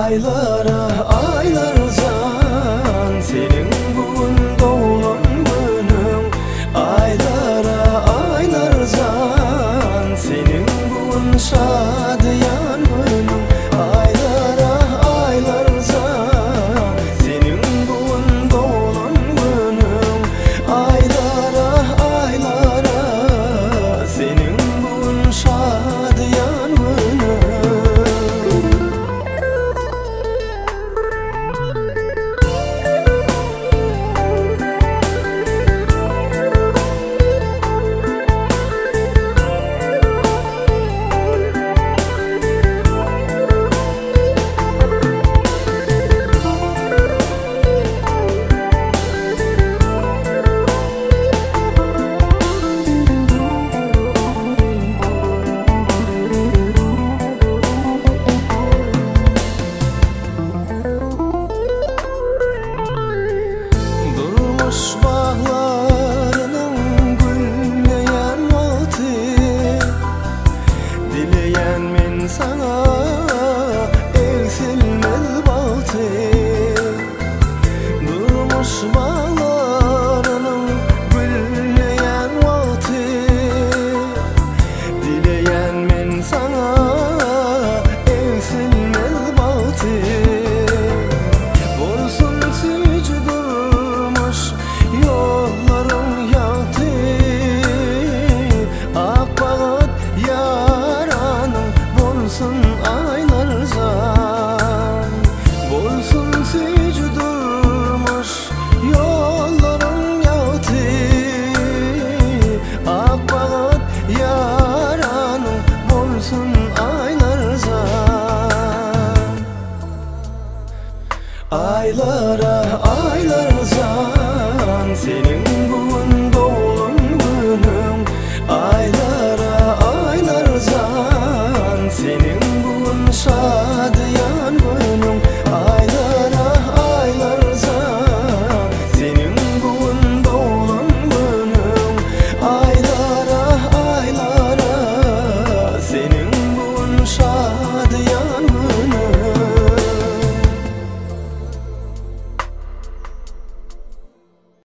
Aylara aylar zan senin bugün doğulan günün. Aylara aylar zan senin bugün şadiyan günün. Aylara aylar zan senin bugün doğulan günün. Aylara aylara senin bugün şadiyan günün. Bağlarının gülleyen vakti, dileyen men sana eksilmez bahtı. Durmuş bağlarının gülleyen vakti, dileyen men sana eksilmez bahtı. Olsun sıcı durmuş yolların yaktı, ak bağıt yaranın bolsun aylar zan. Bolsun sıcı durmuş yolların yaktı, ak bağıt yaranın bolsun aylar zan. Aylara aylar zan senin bu